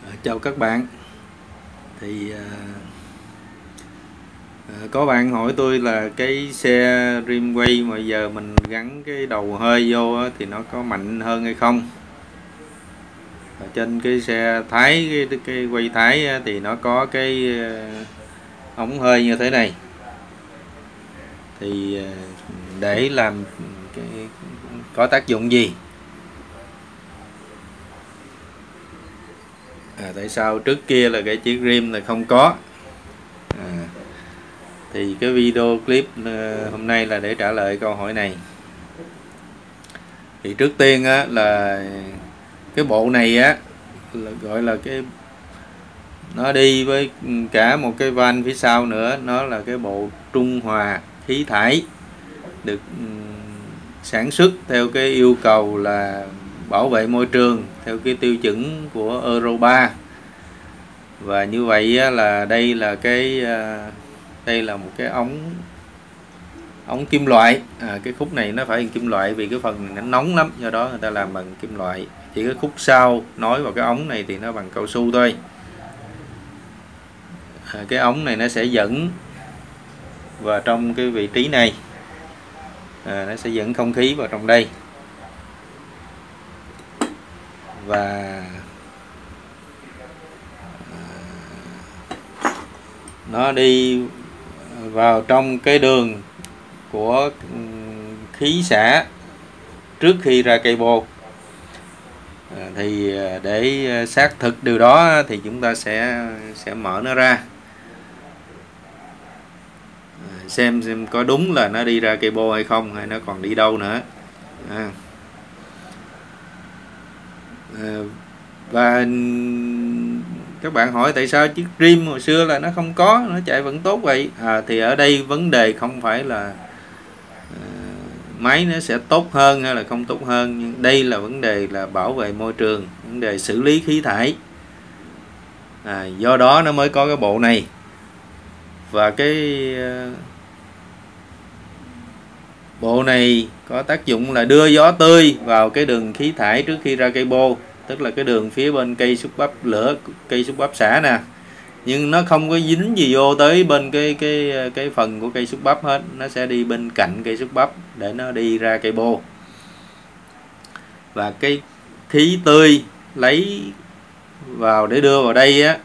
Chào các bạn. Thì có bạn hỏi tôi là cái xe rim quay mà giờ mình gắn cái đầu hơi vô á, thì nó có mạnh hơn hay không. Trên cái xe Thái, cái quay Thái á, thì nó có cái ống hơi như thế này. Thì để làm có tác dụng gì? Tại sao trước kia là cái chiếc rim là không có? Thì cái video clip hôm nay là để trả lời câu hỏi này. Thì trước tiên á, là cái bộ này á là gọi là cái, nó đi với cả một cái van phía sau nữa, nó là cái bộ trung hòa khí thải, được sản xuất theo cái yêu cầu là bảo vệ môi trường theo cái tiêu chuẩn của Euro 3. Và như vậy á, là đây là một cái ống kim loại. Cái khúc này nó phải bằng kim loại vì cái phần này nó nóng lắm, do đó người ta làm bằng kim loại. Chỉ cái khúc sau nối vào cái ống này thì nó bằng cao su thôi. Cái ống này nó sẽ dẫn vào trong cái vị trí này, nó sẽ dẫn không khí vào trong đây, và nó đi vào trong cái đường của khí xả trước khi ra cây bô. Thì để xác thực điều đó thì chúng ta sẽ mở nó ra, xem có đúng là nó đi ra cây bô hay không, hay nó còn đi đâu nữa. Và các bạn hỏi tại sao chiếc rim hồi xưa là nó không có, nó chạy vẫn tốt vậy. Thì ở đây vấn đề không phải là máy nó sẽ tốt hơn hay là không tốt hơn, nhưng đây là vấn đề là bảo vệ môi trường, vấn đề xử lý khí thải. Do đó nó mới có cái bộ này. Và cái bộ này có tác dụng là đưa gió tươi vào cái đường khí thải trước khi ra cây bô, tức là cái đường phía bên cây xúc bắp lửa, cây xúc bắp xả nè, nhưng nó không có dính gì vô tới bên cái phần của cây xúc bắp hết, nó sẽ đi bên cạnh cây xúc bắp để nó đi ra cây bô. Và cái khí tươi lấy vào để đưa vào đây á,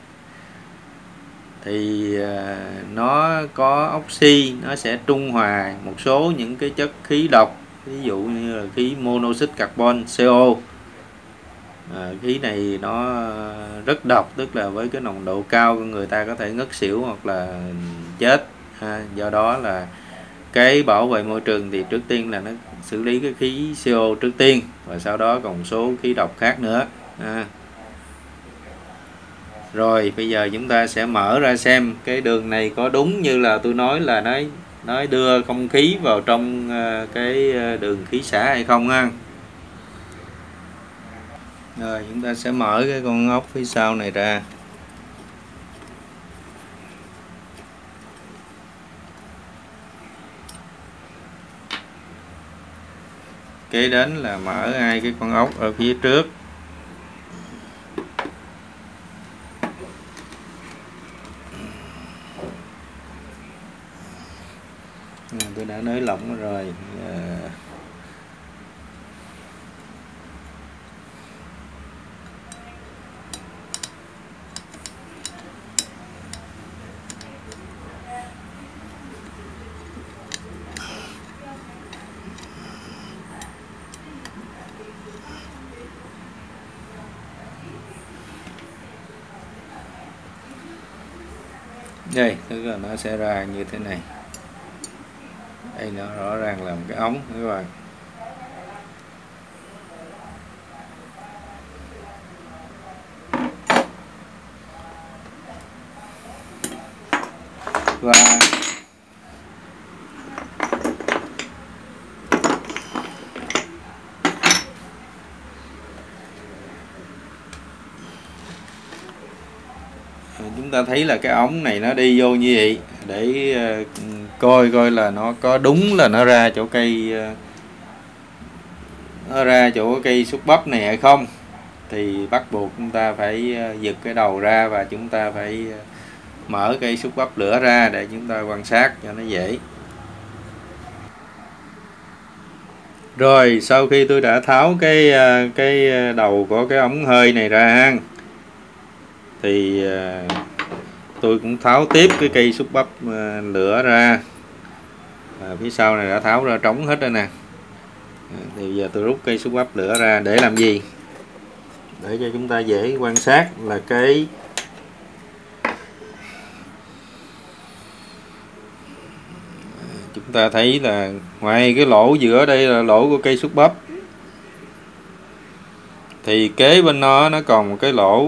thì nó có oxy, nó sẽ trung hòa một số những cái chất khí độc, ví dụ như là khí monoxide carbon, CO. Khí này nó rất độc, tức là với cái nồng độ cao người ta có thể ngất xỉu hoặc là chết. Do đó là cái bảo vệ môi trường thì trước tiên là nó xử lý cái khí CO trước tiên, và sau đó còn một số khí độc khác nữa. Rồi bây giờ chúng ta sẽ mở ra xem cái đường này có đúng như là tôi nói là nó đưa không khí vào trong cái đường khí xả hay không ha. Rồi chúng ta sẽ mở cái con ốc phía sau này ra. Kế đến là mở hai cái con ốc ở phía trước. Tôi đã nới lỏng rồi. Đây, tức là nó sẽ ra như thế này. Đây nó rõ ràng là một cái ống các bạn. Và chúng ta thấy là cái ống này nó đi vô như vậy để coi là nó có đúng là nó ra chỗ cây, nó ra chỗ cây xúc bắp này hay không. thì bắt buộc chúng ta phải giật cái đầu ra và chúng ta phải mở cây xúc bắp lửa ra để chúng ta quan sát cho nó dễ. Rồi sau khi tôi đã tháo cái đầu của cái ống hơi này ra ha, thì tôi cũng tháo tiếp cái cây xúc bắp lửa ra. Phía sau này đã tháo ra trống hết rồi nè. Thì giờ tôi rút cây xúc bắp lửa ra để làm gì? Để cho chúng ta dễ quan sát là chúng ta thấy là ngoài cái lỗ giữa đây là lỗ của cây xúc bắp, thì kế bên nó còn một cái lỗ.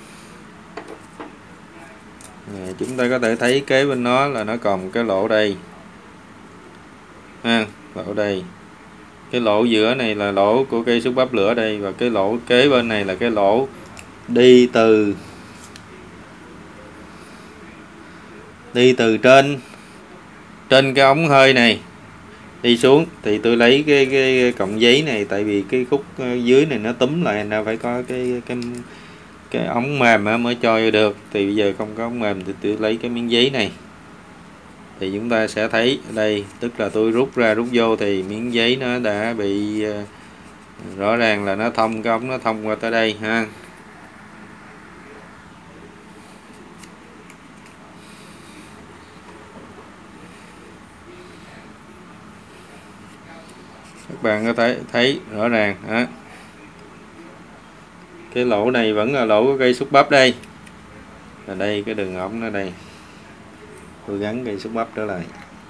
Chúng ta có thể thấy kế bên nó là nó còn một cái lỗ đây ha, lỗ đây. Cái lỗ giữa này là lỗ của cây xúc bắp lửa đây, và cái lỗ kế bên này là cái lỗ đi từ trên cái ống hơi này đi xuống. Thì tôi lấy cái cọng giấy này, tại vì cái khúc dưới này nó túm lại, nên phải có cái ống mềm mới cho vô được. Thì bây giờ không có ống mềm thì tôi lấy cái miếng giấy này. Thì chúng ta sẽ thấy đây, tức là tôi rút ra rút vô thì miếng giấy nó đã bị rõ ràng là nó thông, cái ống nó thông qua tới đây ha. Các bạn có thể thấy rõ ràng đó. Cái lỗ này vẫn là lỗ của cây xúc bắp đây. Và đây cái đường ống nó đây. Tôi gắn cây xúc bắp trở lại.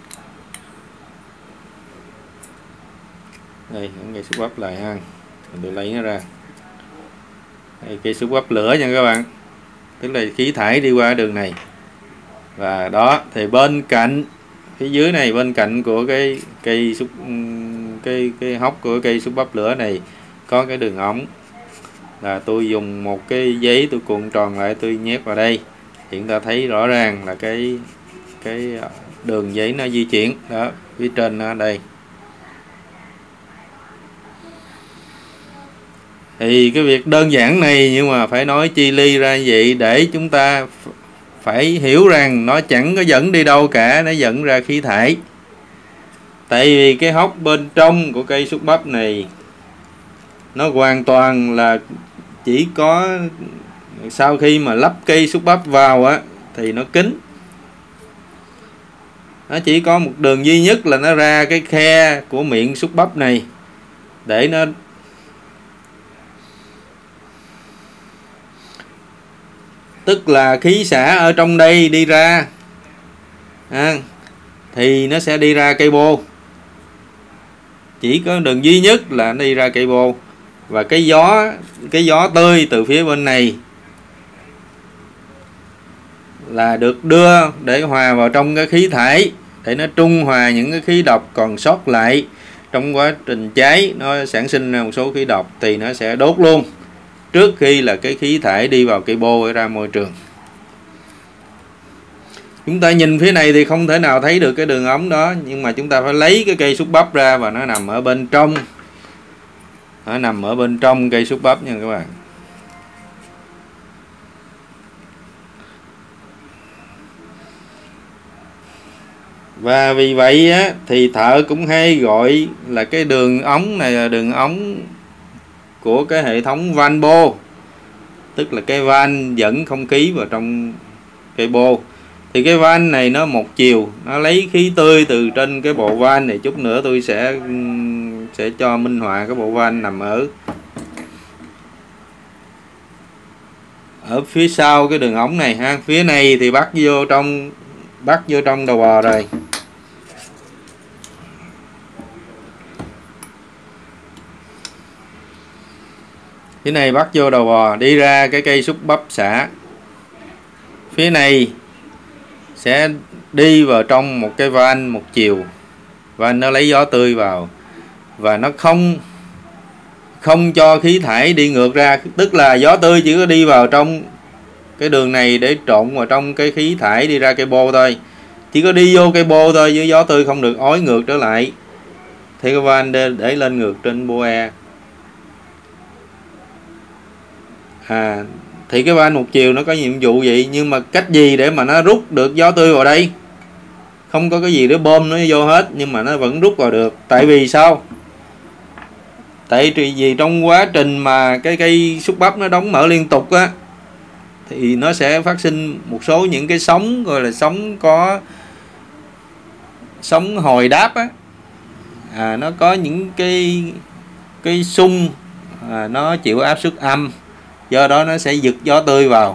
Đây, gắn cây xúc bắp lại ha. Tôi lấy nó ra. Đây, cây xúc bắp lửa nha các bạn. Tức là khí thải đi qua đường này. Và đó, thì bên cạnh phía dưới này, bên cạnh của cái hốc của cây xúc bắp lửa này có cái đường ống, là tôi dùng một cái giấy tôi cuộn tròn lại, tôi nhét vào đây. Hiện ta thấy rõ ràng là cái đường giấy nó di chuyển đó, phía trên nó đây. Thì cái việc đơn giản này nhưng mà phải nói chi ly ra vậy để chúng ta phải hiểu rằng nó chẳng có dẫn đi đâu cả, nó dẫn ra khí thải. Tại vì cái hốc bên trong của cây xúc bắp này nó hoàn toàn là chỉ có sau khi mà lắp cây xúc bắp vào á thì nó kín. Nó chỉ có một đường duy nhất là nó ra cái khe của miệng xúc bắp này để nó tức là khí xả ở trong đây đi ra thì nó sẽ đi ra cây bô. Chỉ có đường duy nhất là nó đi ra cây bô. Và cái gió tươi từ phía bên này là được đưa để hòa vào trong cái khí thải, để nó trung hòa những cái khí độc còn sót lại. Trong quá trình cháy nó sản sinh ra một số khí độc thì nó sẽ đốt luôn trước khi là cái khí thải đi vào cây bô để ra môi trường. Chúng ta nhìn phía này thì không thể nào thấy được cái đường ống đó, nhưng mà chúng ta phải lấy cái cây xúc bắp ra và nó nằm ở bên trong. Nó nằm ở bên trong cây xúc bắp nha các bạn. Và vì vậy á, thì thợ cũng hay gọi là cái đường ống này là đường ống của cái hệ thống van bô. Tức là cái van dẫn không khí vào trong cây bô. Thì cái van này nó một chiều, nó lấy khí tươi từ trên cái bộ van này. Chút nữa tôi sẽ cho minh họa cái bộ van nằm ở phía sau cái đường ống này ha. Phía này thì bắt vô trong đầu bò rồi. Phía này bắt vô đầu bò, đi ra cái cây xúc bắp xả. Phía này sẽ đi vào trong một cái van một chiều. Van nó lấy gió tươi vào và nó không cho khí thải đi ngược ra. Tức là gió tươi chỉ có đi vào trong cái đường này để trộn vào trong cái khí thải đi ra cây bô thôi. Chỉ có đi vô cây bô thôi, với gió tươi không được ói ngược trở lại. Thì cái van để lên ngược trên bô e. Thì cái van một chiều nó có nhiệm vụ vậy, nhưng mà cách gì để mà nó rút được gió tươi vào đây? Không có cái gì để bơm nó vô hết, nhưng mà nó vẫn rút vào được. Tại vì sao? Tại vì trong quá trình mà cái cây xúc bắp nó đóng mở liên tục á, thì nó sẽ phát sinh một số những cái sóng, gọi là sóng hồi đáp á. Nó có những cái xung, nó chịu áp suất âm, do đó nó sẽ giật gió tươi vào.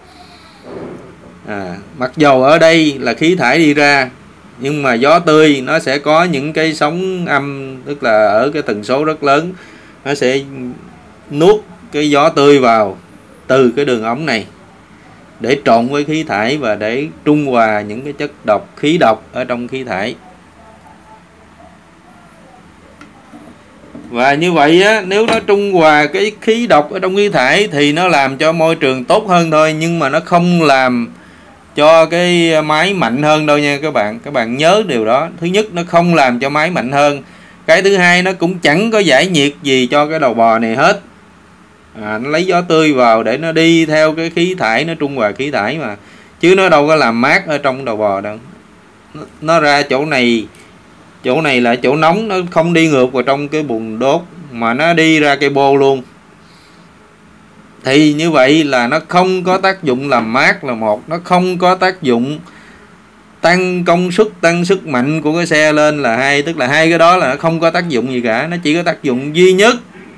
Mặc dầu ở đây là khí thải đi ra, nhưng mà gió tươi nó sẽ có những cái sóng âm, tức là ở cái tần số rất lớn, nó sẽ nuốt cái gió tươi vào từ cái đường ống này để trộn với khí thải và để trung hòa những cái chất độc, khí độc ở trong khí thải. Và như vậy á, nếu nó trung hòa cái khí độc ở trong khí thải thì nó làm cho môi trường tốt hơn thôi, nhưng mà nó không làm cho cái máy mạnh hơn đâu nha các bạn. Các bạn nhớ điều đó. Thứ nhất, nó không làm cho máy mạnh hơn. Cái thứ hai, nó cũng chẳng có giải nhiệt gì cho cái đầu bò này hết. Nó lấy gió tươi vào để nó đi theo cái khí thải, nó trung hòa khí thải mà, chứ nó đâu có làm mát ở trong đầu bò đâu. Nó ra chỗ này là chỗ nóng, nó không đi ngược vào trong cái buồng đốt mà nó đi ra cây bô luôn. Thì như vậy là nó không có tác dụng làm mát là một, nó không có tác dụng tăng công suất, tăng sức mạnh của cái xe lên là hai. Tức là hai cái đó là nó không có tác dụng gì cả. Nó chỉ có tác dụng duy nhất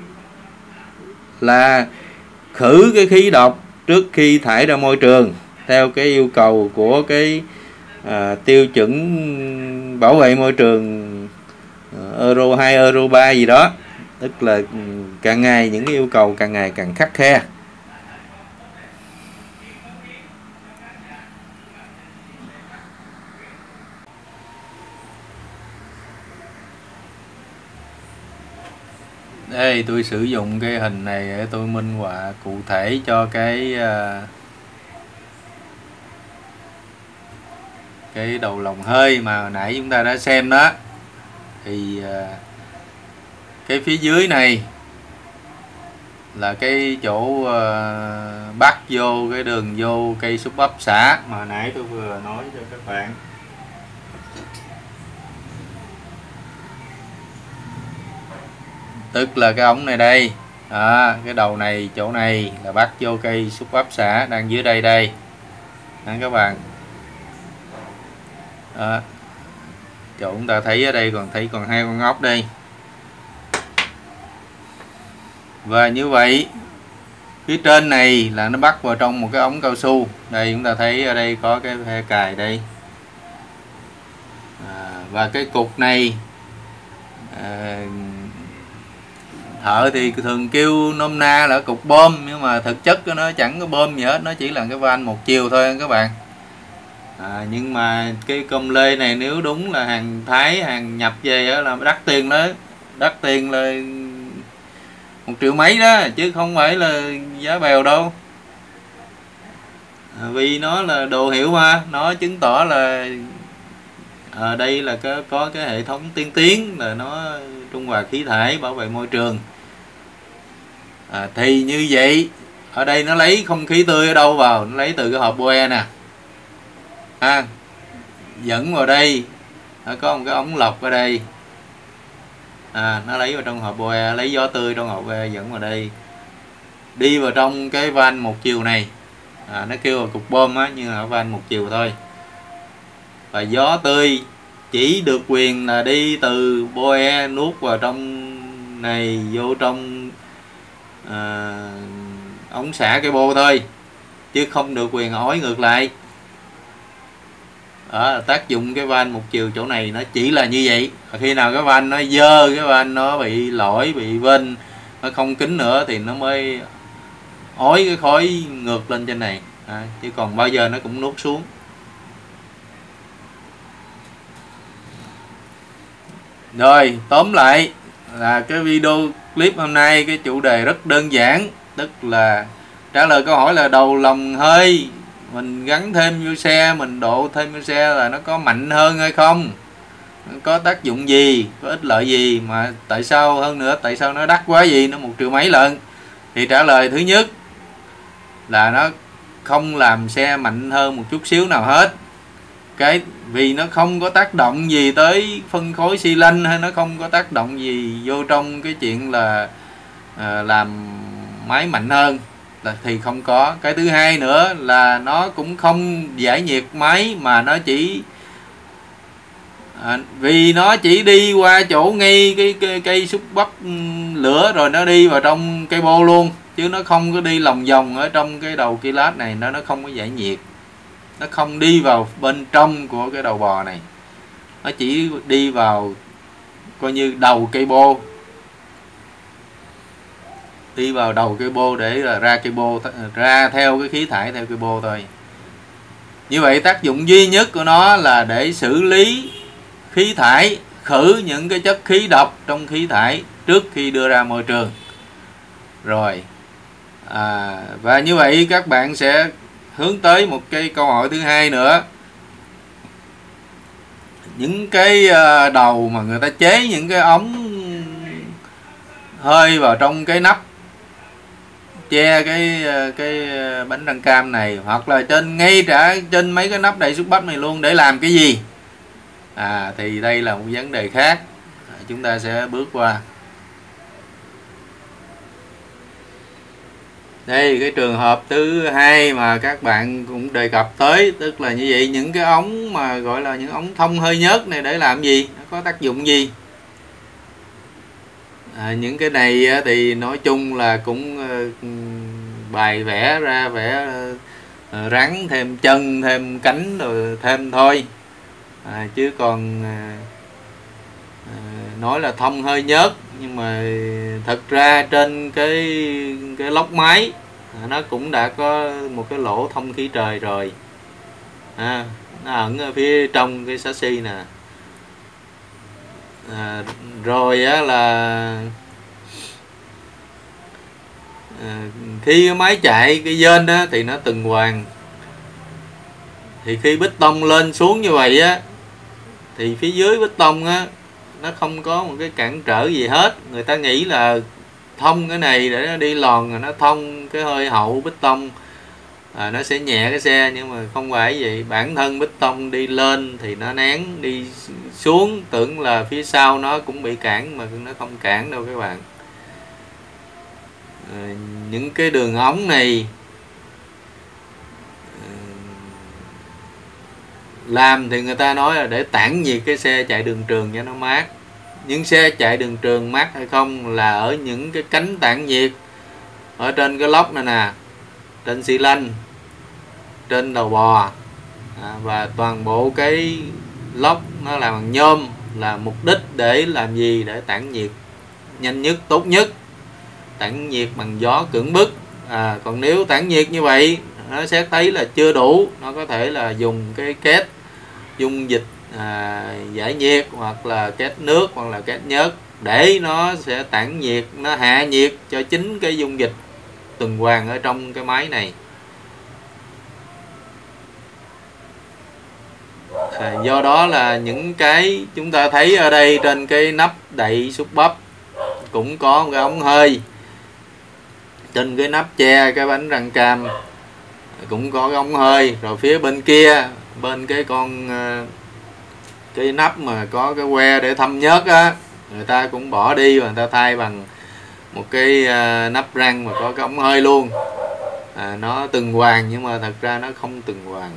là khử cái khí độc trước khi thải ra môi trường theo cái yêu cầu của cái tiêu chuẩn bảo vệ môi trường Euro 2, Euro 3 gì đó. Tức là càng ngày những cái yêu cầu càng ngày càng khắt khe. Đây tôi sử dụng cái hình này để tôi minh họa cụ thể cho cái đầu lồng hơi mà hồi nãy chúng ta đã xem đó. Thì cái phía dưới này là cái chỗ bắt vô cái đường vô cây xúc bắp xả mà hồi nãy tôi vừa nói cho các bạn. Tức là cái ống này đây, cái đầu này, chỗ này là bắt vô cây xúc bắp xả đang dưới đây đây các bạn. Chỗ chúng ta thấy ở đây còn hai con ốc đây. Và như vậy phía trên này là nó bắt vào trong một cái ống cao su. Đây chúng ta thấy ở đây có cái phe cài đây. Và cái cục này thợ thì thường kêu nôm na là cục bơm, nhưng mà thực chất nó chẳng có bơm gì hết, nó chỉ là cái van một chiều thôi các bạn. Nhưng mà cái com lê này nếu đúng là hàng Thái, hàng nhập về đó là đắt tiền đó, đắt tiền là 1 triệu mấy đó, chứ không phải là giá bèo đâu. Vì nó là đồ hiệu mà, nó chứng tỏ là ở đây là có cái hệ thống tiên tiến, là nó trung hòa khí thải, bảo vệ môi trường. Thì như vậy ở đây nó lấy không khí tươi ở đâu vào? Nó lấy từ cái hộp Boe nè, dẫn vào đây, nó có một cái ống lọc ở đây, nó lấy vào trong hộp Boe, lấy gió tươi trong hộp Boe dẫn vào đây, đi vào trong cái van một chiều này. Nó kêu là cục bơm á, nhưng mà van một chiều thôi. Và gió tươi chỉ được quyền là đi từ Boe nuốt vào trong này, vô trong ống xả cái bô thôi, chứ không được quyền ói ngược lại. Tác dụng cái van một chiều chỗ này nó chỉ là như vậy. Khi nào cái van nó dơ, cái van nó bị lỗi, bị vênh, nó không kín nữa thì nó mới ói cái khói ngược lên trên này, chứ còn bao giờ nó cũng nuốt xuống. Rồi tóm lại là cái video clip hôm nay cái chủ đề rất đơn giản, tức là trả lời câu hỏi là đầu lồng hơi mình gắn thêm vô xe, mình độ thêm vô xe là nó có mạnh hơn hay không, có tác dụng gì, có ích lợi gì, mà tại sao hơn nữa, tại sao nó đắt quá gì, nó 1 triệu mấy lận. Thì trả lời thứ nhất là nó không làm xe mạnh hơn một chút xíu nào hết. Vì nó không có tác động gì tới phân khối xi lanh, hay nó không có tác động gì vô trong cái chuyện là làm máy mạnh hơn, thì không có. Cái thứ hai nữa là nó cũng không giải nhiệt máy, mà nó chỉ vì nó chỉ đi qua chỗ ngay cái cây xúc bắp lửa, rồi nó đi vào trong cây bô luôn, chứ nó không có đi lòng vòng ở trong cái đầu kilat này. Nó không có giải nhiệt, nó không đi vào bên trong của cái đầu bò này, nó chỉ đi vào coi như đầu cây bô, đi vào đầu cây bô để là ra cây bô, ra theo cái khí thải theo cây bô thôi. Như vậy tác dụng duy nhất của nó là để xử lý khí thải, khử những cái chất khí độc trong khí thải trước khi đưa ra môi trường. Rồi và như vậy các bạn sẽ hướng tới một cái câu hỏi thứ hai nữa. Những cái đầu mà người ta chế những cái ống hơi vào trong cái nắp che cái bánh răng cam này, hoặc là ngay cả trên mấy cái nắp đậy xúc bắp này luôn, để làm cái gì? Thì đây là một vấn đề khác, chúng ta sẽ bước qua. Đây cái trường hợp thứ hai mà các bạn cũng đề cập tới, tức là như vậy, những cái ống mà gọi là những ống thông hơi nhớt này để làm gì, nó có tác dụng gì? Những cái này thì nói chung là cũng bài vẽ ra, vẽ rắn thêm chân thêm cánh rồi thêm thôi, chứ còn nói là thông hơi nhớt, nhưng mà thật ra trên cái lốc máy nó cũng đã có một cái lỗ thông khí trời rồi, nó ẩn ở phía trong cái chassis nè. Rồi á là khi cái máy chạy cái dên đó thì nó tuần hoàn, thì khi bít tông lên xuống như vậy á, thì phía dưới bít tông á nó không có một cái cản trở gì hết. Người ta nghĩ là thông cái này để nó đi lòn, rồi nó thông cái hơi hậu bít tông, nó sẽ nhẹ cái xe, nhưng mà không phải vậy. Bản thân bít tông đi lên thì nó nén, đi xuống tưởng là phía sau nó cũng bị cản, mà nó không cản đâu các bạn. Những cái đường ống này làm thì người ta nói là để tản nhiệt cái xe chạy đường trường cho nó mát. Nhưng xe chạy đường trường mát hay không là ở những cái cánh tản nhiệt ở trên cái lốc này nè, trên xi lanh, trên đầu bò, và toàn bộ cái lốc nó làm bằng nhôm, là mục đích để làm gì? Để tản nhiệt nhanh nhất, tốt nhất, tản nhiệt bằng gió cưỡng bức. Còn nếu tản nhiệt như vậy nó sẽ thấy là chưa đủ, nó có thể là dùng cái két dung dịch giải nhiệt, hoặc là két nước, hoặc là két nhớt, để nó sẽ tản nhiệt, nó hạ nhiệt cho chính cái dung dịch tuần hoàn ở trong cái máy này. Do đó là những cái chúng ta thấy ở đây trên cái nắp đậy xúc bắp cũng có một cái ống hơi, trên cái nắp che cái bánh răng cam cũng có cái ống hơi, rồi phía bên kia, bên cái nắp mà có cái que để thăm nhớt á, người ta cũng bỏ đi và người ta thay bằng một cái nắp răng mà có cái ống hơi luôn. Nó tuần hoàn nhưng mà thật ra nó không tuần hoàn.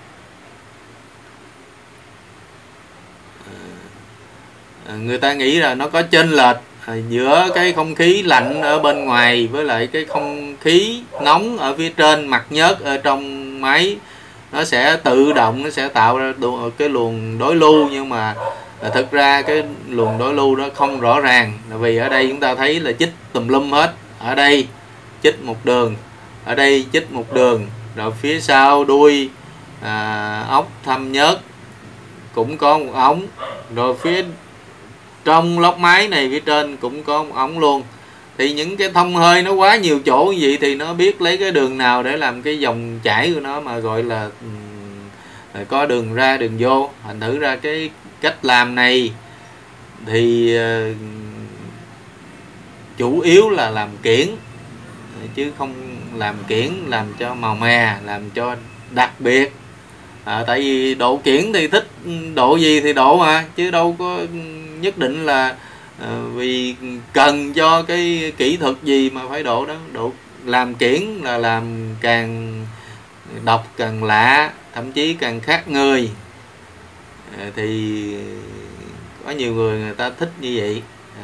Người ta nghĩ là nó có chênh lệch giữa cái không khí lạnh ở bên ngoài với lại cái không khí nóng ở phía trên mặt nhớt ở trong máy, nó sẽ tự động nó sẽ tạo ra cái luồng đối lưu. Nhưng mà thực ra cái luồng đối lưu đó không rõ ràng, là vì ở đây chúng ta thấy là chích tùm lum hết. Ở đây chích một đường, ở đây chích một đường, rồi phía sau đuôi ốc thăm nhớt cũng có một ống, rồi phía trong lốc máy này phía trên cũng có một ống luôn. Thì những cái thông hơi nó quá nhiều chỗ như vậy thì nó biết lấy cái đường nào để làm cái dòng chảy của nó, mà gọi là có đường ra đường vô. Thành thử ra cái cách làm này thì chủ yếu là làm kiển, chứ làm kiển làm cho màu mè, làm cho đặc biệt. Tại vì độ kiển thì thích độ gì thì độ mà, chứ đâu có nhất định là vì cần cho cái kỹ thuật gì mà phải độ đó. Độ làm kiển là làm càng độc càng lạ, thậm chí càng khác người, thì có nhiều người ta thích như vậy.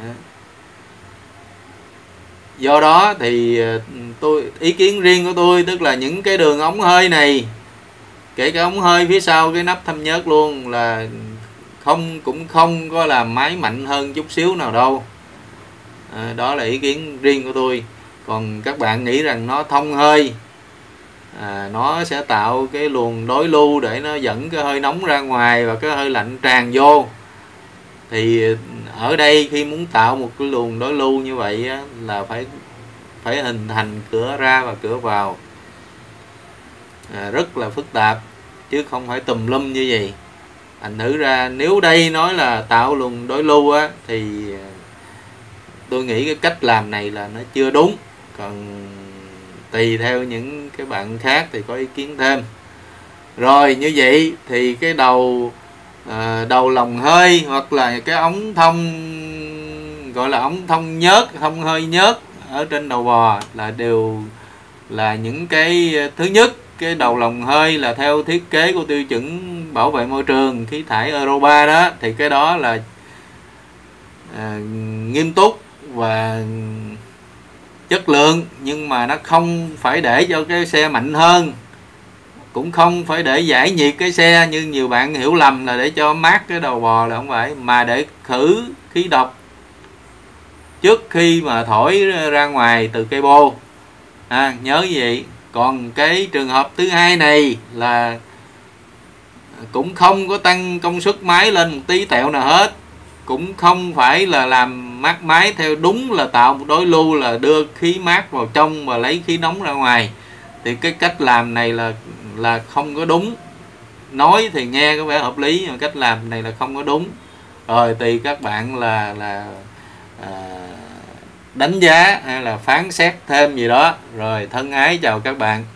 Do đó thì ý kiến riêng của tôi, tức là những cái đường ống hơi này, kể cả ống hơi phía sau cái nắp thâm nhớt luôn, là cũng không có làm máy mạnh hơn chút xíu nào đâu. Đó là ý kiến riêng của tôi. Còn các bạn nghĩ rằng nó thông hơi, nó sẽ tạo cái luồng đối lưu để nó dẫn cái hơi nóng ra ngoài và cái hơi lạnh tràn vô, thì ở đây khi muốn tạo một cái luồng đối lưu như vậy á, là phải hình thành cửa ra và cửa vào, rất là phức tạp chứ không phải tùm lum như vậy. Thành thử ra nếu đây nói là tạo luồng đối lưu á, thì tôi nghĩ cái cách làm này là nó chưa đúng. Còn tùy theo những cái bạn khác thì có ý kiến thêm. Rồi như vậy thì cái đầu lồng hơi hoặc là cái ống thông, gọi là ống thông nhớt, thông hơi nhớt ở trên đầu bò là đều là những cái, thứ nhất, cái đầu lồng hơi là theo thiết kế của tiêu chuẩn bảo vệ môi trường khí thải Euro 3 đó, thì cái đó là nghiêm túc và chất lượng, nhưng mà nó không phải để cho cái xe mạnh hơn, cũng không phải để giải nhiệt cái xe như nhiều bạn hiểu lầm là để cho mát cái đầu bò, là không phải, mà để khử khí độc trước khi mà thổi ra ngoài từ cây bô. Nhớ như vậy. Còn cái trường hợp thứ hai này là cũng không có tăng công suất máy lên một tí tẹo nào hết, cũng không phải là làm mát máy theo đúng là tạo một đối lưu là đưa khí mát vào trong và lấy khí nóng ra ngoài, thì cái cách làm này là không có đúng. Nói thì nghe có vẻ hợp lý, nhưng cách làm này là không có đúng. Rồi tùy các bạn là đánh giá hay là phán xét thêm gì đó. Rồi thân ái chào các bạn.